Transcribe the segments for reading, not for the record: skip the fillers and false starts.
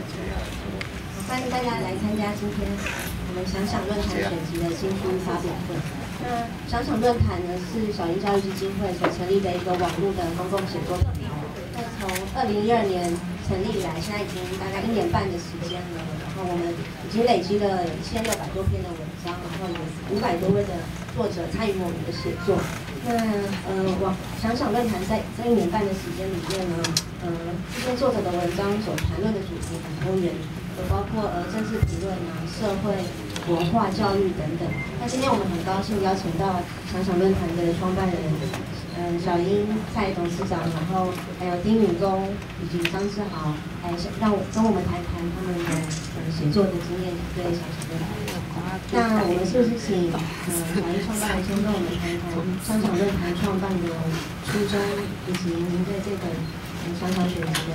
欢迎大家来参加今天我们想想论坛选集的新书发表会。那想想论坛呢是小英教育基金会所成立的一个网络的公共写作平台。那从2012年成立以来，现在已经大概1年半的时间了。然后我们已经累积了1600多篇的文章，然后有500多位的作者参与我们的写作。那想想论坛在这1年半的时间里面呢，这些作者的文章所谈论的主题很多元，有包括政治评论啊、社会、文化、教育等等。那今天我们很高兴邀请到想想论坛的创办人，小英蔡董事长，然后还有丁允恭以及张志豪，来跟我们谈谈他们的写作的经验对想想论坛。那我们是不是请小英创办人先跟我们谈谈想想论坛创办的初衷，以及您对这本想想选集的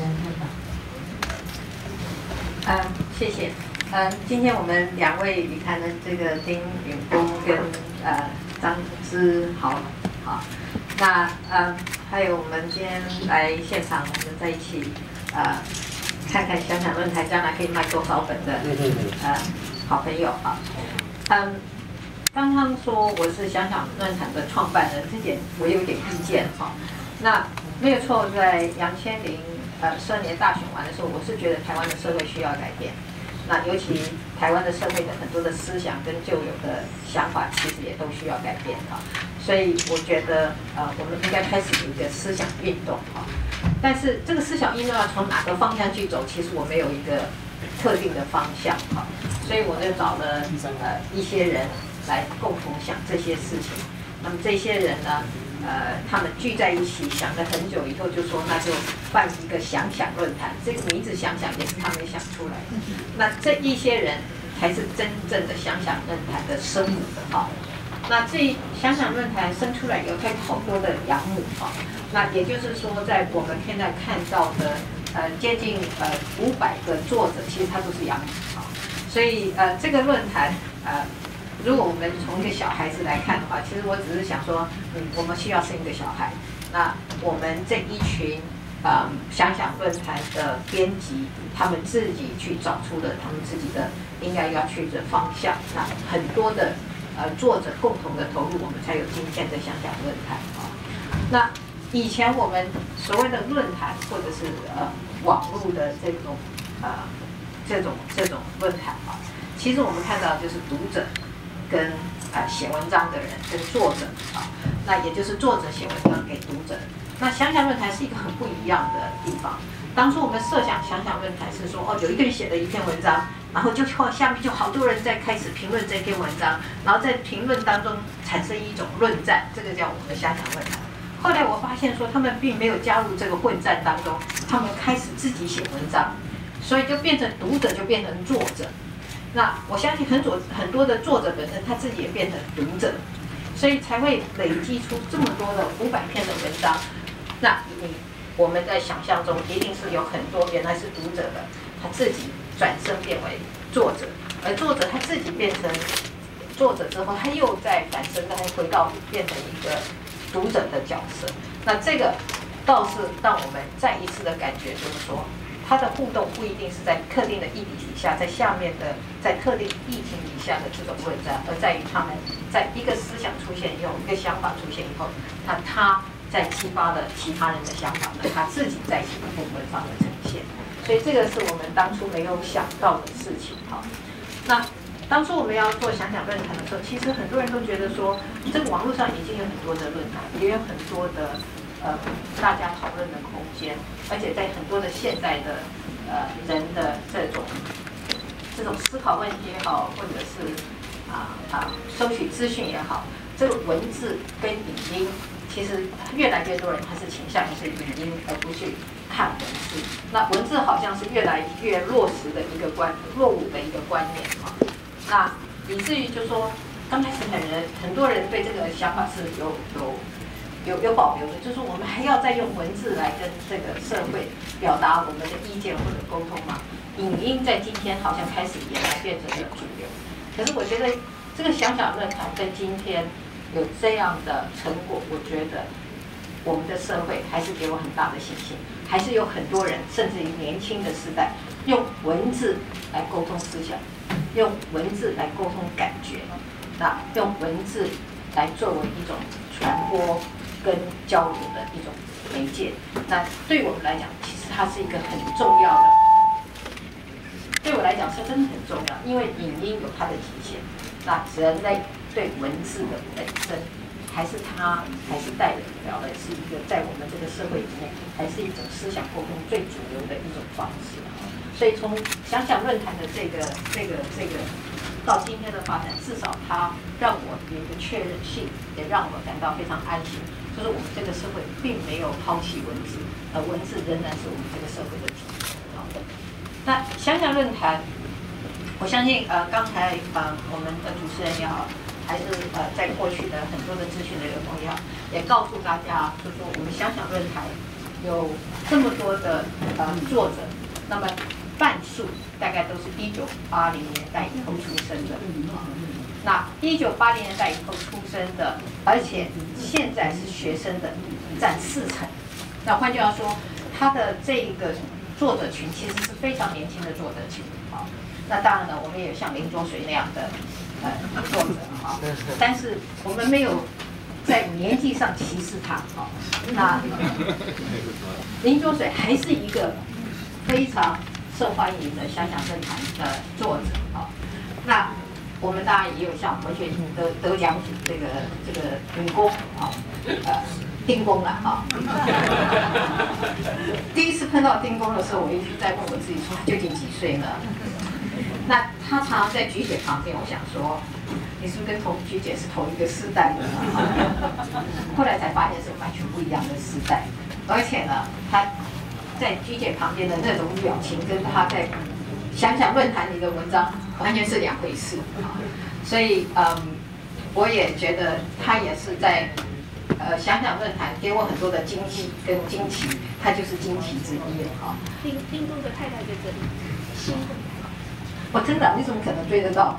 看法？ 谢谢。今天我们2位语坛的这个丁允恭跟张之豪，好，那还有我们今天来现场，我们在一起看看想想论坛将来可以卖多少本的好朋友啊。刚刚说我是想想论坛的创办人，这点我有点意见哈。那没有错，在2012年大选完的时候，我是觉得台湾的社会需要改变。那尤其台湾的社会的很多的思想跟旧有的想法，其实也都需要改变哈。所以我觉得我们应该开始有一个思想运动哈。但是这个思想运动要从哪个方向去走，其实我没有一个特定的方向哈。所以我就找了一些人来共同想这些事情。那么这些人呢，他们聚在一起想了很久以后，就说那就办一个想想论坛。这个名字想想也是他们想出来的。那这一些人才是真正的想想论坛的生母的哈。那这想想论坛生出来以后，它有好多的养母哈。那也就是说，在我们现在看到的接近500个作者，其实他都是养母哈。所以这个论坛如果我们从一个小孩子来看的话，其实我只是想说，我们需要生一个小孩。那我们这一群想想论坛的编辑，他们自己去找出了他们自己的应该要去的方向。那很多的作者共同的投入，我们才有今天的想想论坛啊。那以前我们所谓的论坛或者是网络的这种论坛啊，其实我们看到就是读者跟写文章的人跟作者啊，那也就是作者写文章给读者。那想想论坛是一个很不一样的地方。当初我们设想想想论坛是说，有一个人写了一篇文章，然后就下面就好多人在开始评论这篇文章，然后在评论当中产生一种论战，这个叫我们的想想论坛。后来我发现说，他们并没有加入这个混战当中，他们开始自己写文章，所以就变成读者就变成作者。那我相信很多的作者本身他自己也变成读者，所以才会累积出这么多的500篇的文章。那我们在想象中一定是有很多原来是读者的，他自己转身变为作者，而作者他自己变成作者之后，他又再反身，再回到变成一个读者的角色。那这个倒是让我们再一次的感觉，就是说，它的互动不一定是在特定的议题底下，在下面的在特定议题底下的这种论战，而在于他们在一个思想出现以后，一个想法出现以后，他在激发了其他人的想法呢，他自己在写一篇文章的呈现。所以这个是我们当初没有想到的事情哈。那当初我们要做想想论坛的时候，其实很多人都觉得说，这个网络上已经有很多的论坛，也有很多的大家讨论的空间，而且在很多的现代的人的这种思考问题也好，或者是收取资讯也好，这个文字跟影音，其实越来越多人他是倾向于是影音而不去看文字。那文字好像是越来越落伍的一个观念哈。那以至于就说，刚开始很多人对这个想法是有保留的，就是我们还要再用文字来跟这个社会表达我们的意见或者沟通嘛。影音在今天好像开始也来变成了主流，可是我觉得这个想想论坛跟今天有这样的成果，我觉得我们的社会还是给我很大的信心。 还是有很多人，甚至于年轻的世代，用文字来沟通思想，用文字来沟通感觉，那用文字来作为一种传播跟交流的一种媒介。那对我们来讲，其实它是一个很重要的。对我来讲是真的很重要，因为影音有它的极限。那人类对文字的本身，还是代表的是一个在我们这个社会里面，还是一种思想沟通最主流的一种方式。所以从想想论坛的这个到今天的发展，至少它让我有一个确认性，也让我感到非常安心，就是我们这个社会并没有抛弃文字，文字仍然是我们这个社会的底。好的。那想想论坛，我相信刚才我们的主持人也好，还是在过去的很多的资讯的流通也好，也告诉大家，就是说我们想想论坛有这么多的作者，那么半数大概都是1980年代以后出生的。那1980年代以后出生的，而且现在是学生的占40%。那换句话说，他的这个作者群其实是非常年轻的作者群啊。那当然了，我们也有像林卓水那样的作者啊，但是我们没有在年纪上歧视他啊。那林卓水还是一个非常受欢迎的想想论坛的作者啊。那我们当然也有像文学得奖这个女工啊，丁公了啊。第一次碰到丁公的时候，我一直在问我自己说，他究竟几岁呢？那他常常在菊姐旁边，我想说，你是不是跟菊姐是同一个时代的呢？后来才发现是完全不一样的时代，而且呢，他在菊姐旁边的那种表情，跟他在想想论坛里的文章完全是两回事。所以我也觉得他也是在想想论坛给我很多的惊喜跟惊奇，他就是惊奇之一哈。 丁公的太太在这里，新的。 我真的，你怎么可能追得到？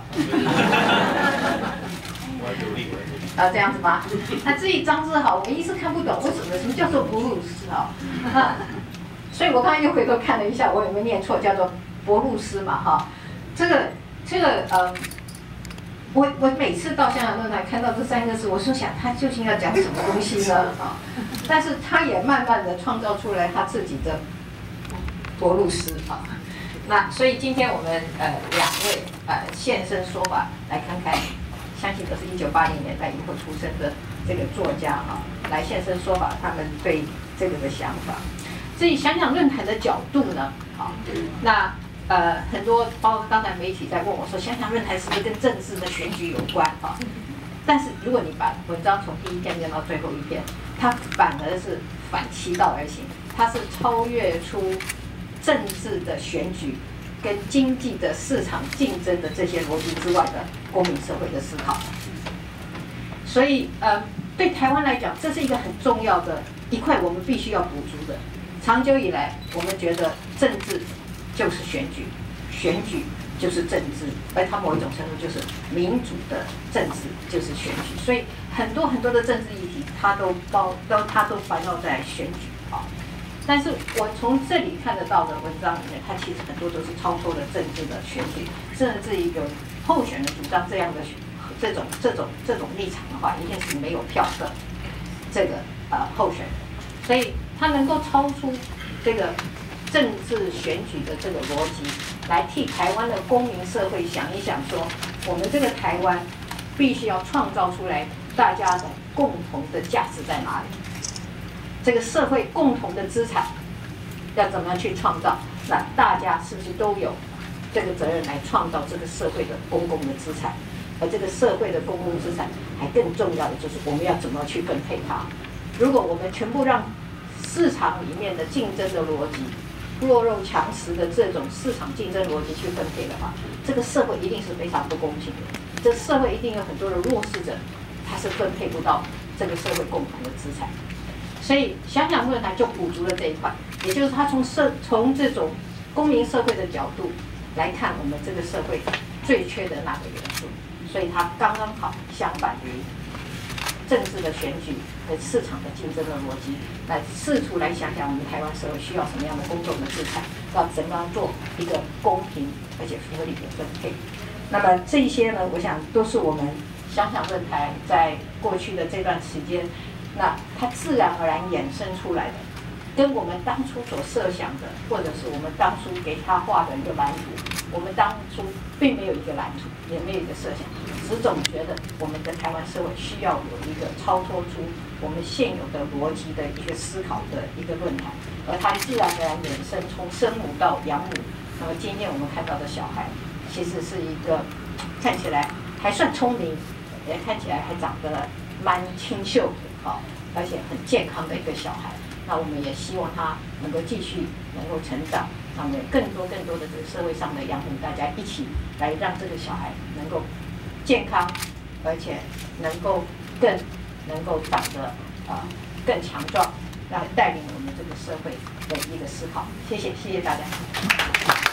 这样子吗？那至于张志豪，我一直看不懂为什么叫做布鲁斯啊？所以我刚才又回头看了一下，我有没有念错？叫做博鲁斯嘛哈。这个我每次到香港论坛看到这3个字，我就想他究竟要讲什么东西呢？啊，但是他也慢慢的创造出来他自己的博鲁斯啊。那所以今天我们2位现身说法，来看看，相信都是1980年代以后出生的这个作家啊，来现身说法他们对这个的想法。至于想想论坛的角度呢，啊，那很多包括刚才媒体在问我说，想想论坛是不是跟政治的选举有关啊？但是如果你把文章从第1篇念到最后1篇，它反而是反其道而行，它是超越出政治的选举跟经济的市场竞争的这些逻辑之外的公民社会的思考。所以对台湾来讲，这是一个很重要的一块，我们必须要补足的。长久以来，我们觉得政治就是选举，选举就是政治，而它某一种程度就是民主的政治就是选举。所以很多的政治议题，它都环绕在选举啊。但是我从这里看得到的文章里面，它其实很多都是超脱了政治的选举，甚至于有候选人主张这样的这种立场的话，一定是没有票的这个候选人，所以他能够超出这个政治选举的这个逻辑，来替台湾的公民社会想一想说，我们这个台湾必须要创造出来大家的共同的价值在哪里。这个社会共同的资产要怎么样去创造？那大家是不是都有这个责任来创造这个社会的公共的资产？而这个社会的公共资产还更重要的就是我们要怎么去分配它。如果我们全部让市场里面的竞争的逻辑、弱肉强食的这种市场竞争逻辑去分配的话，这个社会一定是非常不公平的。这社会一定有很多的弱势者，他是分配不到这个社会共同的资产。所以想想论坛就补足了这一块，也就是他从这种公民社会的角度来看我们这个社会最缺的那个元素，所以它刚刚好相反于政治的选举和市场的竞争的逻辑，来试图来想想我们台湾社会需要什么样的公众的资产，要怎么样做一个公平而且合理的分配。那么这一些呢，我想都是我们想想论坛在过去的这段时间，那它自然而然衍生出来的，跟我们当初所设想的，或者是我们当初给他画的一个蓝图，我们当初并没有一个蓝图，也没有一个设想，只总觉得我们的台湾社会需要有一个超脱出我们现有的逻辑的一个思考的一个论坛，而它自然而然衍生从生母到养母。那么今天我们看到的小孩，其实是一个看起来还算聪明，也看起来还长得蛮清秀的而且很健康的一个小孩。那我们也希望他能够继续能够成长，让我们更多的这个社会上的养母，大家一起来让这个小孩能够健康，而且能够长得更强壮，来带领我们这个社会的一个思考。谢谢大家。